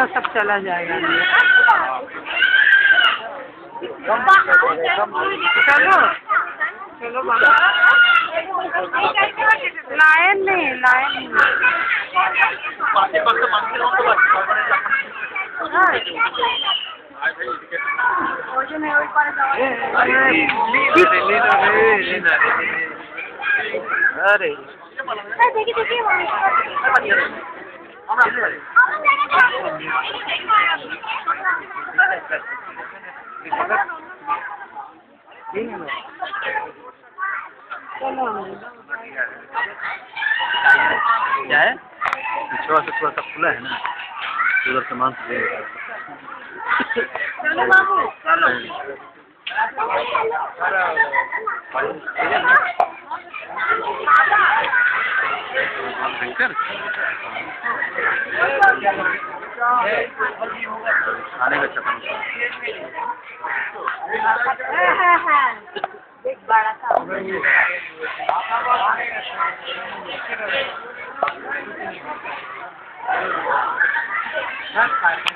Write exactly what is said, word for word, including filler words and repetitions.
होगा सब चला जाएगा। चलो चलो बाबा, लायन नहीं लायन नहीं अरे देखिए देखिए क्या है? पिछवा से थोड़ा सा खुला है ना, उधर सामान से चलो बाबू चलो। खाने का चक्कर एक बड़ा सा